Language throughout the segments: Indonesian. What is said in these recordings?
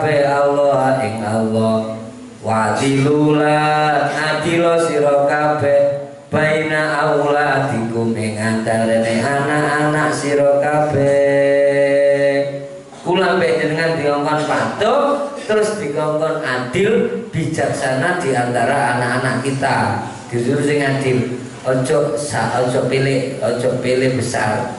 kabeh Allah ing Allah. Wadilulan adilo sira kabeh baina auladikum ing antarane anak-anak sira kabeh. Kula dengan dikongkon patuh terus dikongkon adil bijaksana di antara anak-anak kita. Disuruh sing adil. Ojo pilih besar.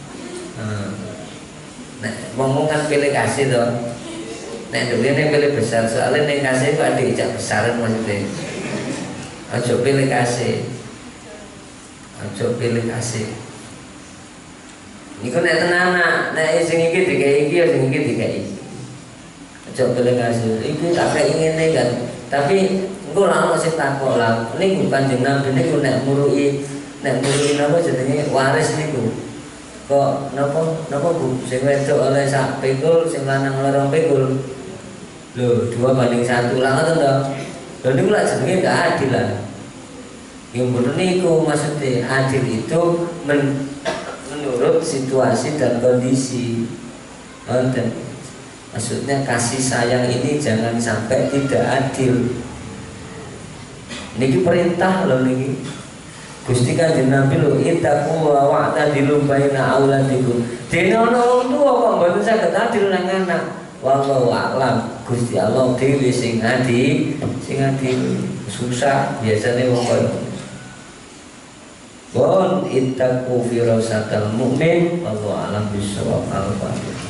Nek ngomong kan pilih kasih toh. Nek duwene pilih besar soalnya nek kasih kok diijak besaran maksudnya. Ojo pilih kasih. Ojo pilih kasih. Niku nek tenanan, nek sing iki dikai iki, sing iki dikai iki. Ojo pilih kasih. Iki tak kei ngene kan. Tapi engko lha ono sing takok lah. Niku Kanjeng Nabi niku nek murui napa jenenge waris niku. Kok napa Bu sing wedok oleh sak pikul, sing lanang loro pikul. Lho, 2:1 lah ngoten to. Lha niku lak jenenge gak adil lah. Yang bener niku maksudnya adil itu menurut situasi dan kondisi. Maksudnya kasih sayang ini jangan sampai tidak adil. Niki perintah loh niki. Gusti Kanjeng Nabi lho ittaqu wa wa'tadilu baina auladikum. Dene ana wong tuwa kok mboten saged adil nang anak. Wallahu a'lam. Gusti Allah dhewe sing adil, susah biasane wong koyo. Bon ittaqu firasatal mukmin wallahu a'lam bissawab.